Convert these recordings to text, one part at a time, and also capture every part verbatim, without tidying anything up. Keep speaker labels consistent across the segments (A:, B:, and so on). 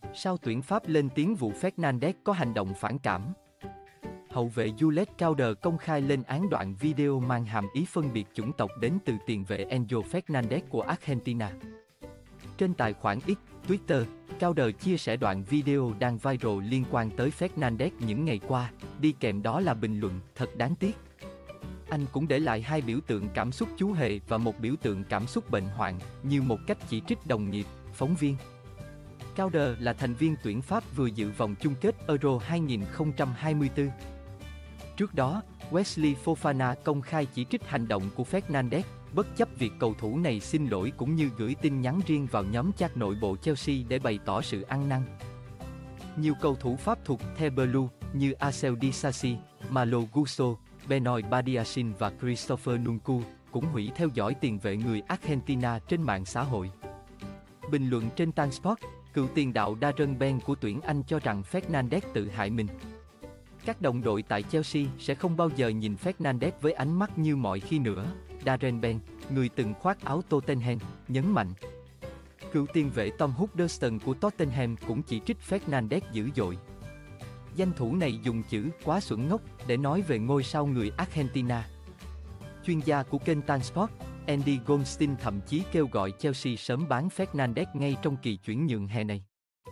A: Sao tuyển Pháp lên tiếng vụ Fernandes có hành động phản cảm? Hậu vệ Jules Koundé công khai lên án đoạn video mang hàm ý phân biệt chủng tộc đến từ tiền vệ Enzo Fernandez của Argentina. Trên tài khoản X, Twitter, Koundé chia sẻ đoạn video đang viral liên quan tới Fernandes những ngày qua, đi kèm đó là bình luận thật đáng tiếc. Anh cũng để lại hai biểu tượng cảm xúc chú hề và một biểu tượng cảm xúc bệnh hoạn, như một cách chỉ trích đồng nghiệp, phóng viên. Koundé là thành viên tuyển Pháp vừa dự vòng chung kết Euro hai không hai tư. Trước đó, Wesley Fofana công khai chỉ trích hành động của Fernandes, bất chấp việc cầu thủ này xin lỗi cũng như gửi tin nhắn riêng vào nhóm chat nội bộ Chelsea để bày tỏ sự ăn năn. Nhiều cầu thủ Pháp thuộc The Blue như Axel Disasi, Malo Gusto, Benoit Badiashile và Christopher Nkunku cũng hủy theo dõi tiền vệ người Argentina trên mạng xã hội. Bình luận trên Tansport, cựu tiền đạo Darren Bent của tuyển Anh cho rằng Fernandes tự hại mình. Các đồng đội tại Chelsea sẽ không bao giờ nhìn Fernandes với ánh mắt như mọi khi nữa, Darren Bent, người từng khoác áo Tottenham, nhấn mạnh. Cựu tiền vệ Tom Huddleston của Tottenham cũng chỉ trích Fernandes dữ dội. Danh thủ này dùng chữ quá xuẩn ngốc để nói về ngôi sao người Argentina. Chuyên gia của kênh Tansport, Andy Goldstein thậm chí kêu gọi Chelsea sớm bán Fernandes ngay trong kỳ chuyển nhượng hè này.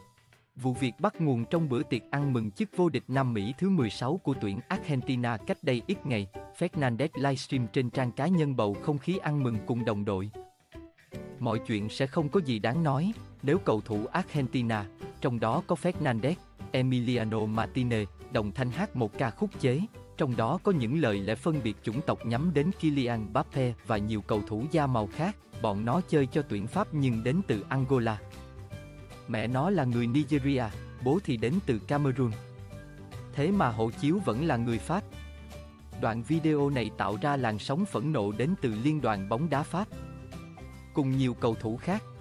A: Vụ việc bắt nguồn trong bữa tiệc ăn mừng chức vô địch Nam Mỹ thứ mười sáu của tuyển Argentina cách đây ít ngày. Fernandes livestream trên trang cá nhân bầu không khí ăn mừng cùng đồng đội. Mọi chuyện sẽ không có gì đáng nói nếu cầu thủ Argentina, trong đó có Fernandes, Emiliano Martinez, đồng thanh hát một ca khúc chế, trong đó có những lời lẽ phân biệt chủng tộc nhắm đến Kylian Mbappé và nhiều cầu thủ da màu khác. Bọn nó chơi cho tuyển Pháp nhưng đến từ Angola. Mẹ nó là người Nigeria, bố thì đến từ Cameroon. Thế mà hộ chiếu vẫn là người Pháp. Đoạn video này tạo ra làn sóng phẫn nộ đến từ Liên đoàn bóng đá Pháp cùng nhiều cầu thủ khác.